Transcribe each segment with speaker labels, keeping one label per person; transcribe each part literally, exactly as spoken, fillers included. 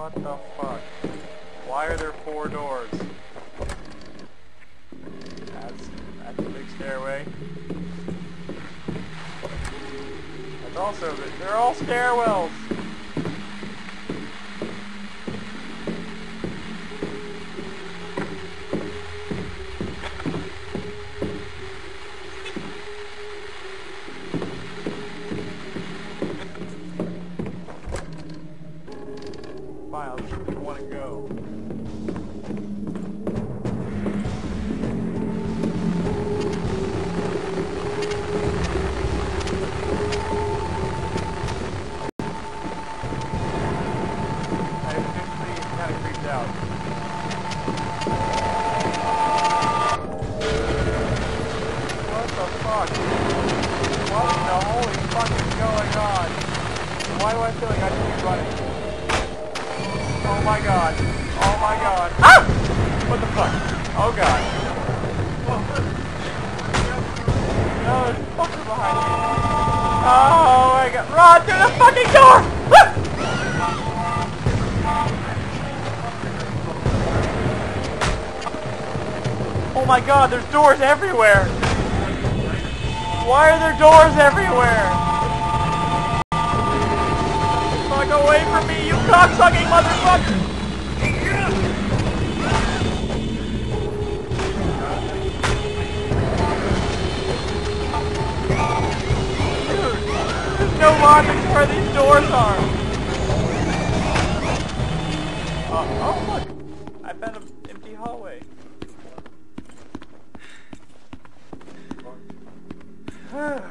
Speaker 1: What the fuck? Why are there four doors? That's, that's a big stairway. That's also, they're all stairwells! Fine, I'll just pick one and go. I eventually kind of creeped out. What the fuck? What in the holy fuck is going on? Why do I feel like I should be running? Oh my god. Oh my god. Ah! What the fuck? Oh god. No, there's a fucker behind me. Oh my god. Run through the fucking door! Ah! Oh my god, there's doors everywhere! Why are there doors everywhere? Fuck away from me, you cocksucking motherfucker! Dude, there's no logic to where these doors are! Uh, oh look! I found an empty hallway. I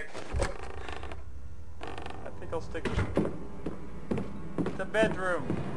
Speaker 1: think I'll stick with the bedroom.